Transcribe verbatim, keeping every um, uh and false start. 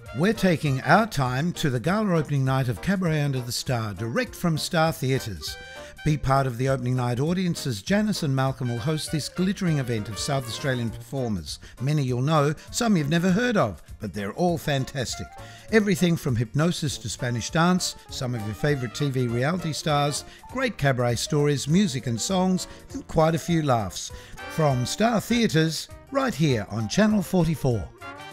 We're taking our time to the gala opening night of Cabaret Under the Star, direct from Star Theatres. Be part of the opening night audience as Janice and Malcolm will host this glittering event of South Australian performers. Many you'll know, some you've never heard of, but they're all fantastic. Everything from hypnosis to Spanish dance, some of your favourite T V reality stars, great cabaret stories, music and songs, and quite a few laughs. From Star Theatres, right here on Channel forty-four.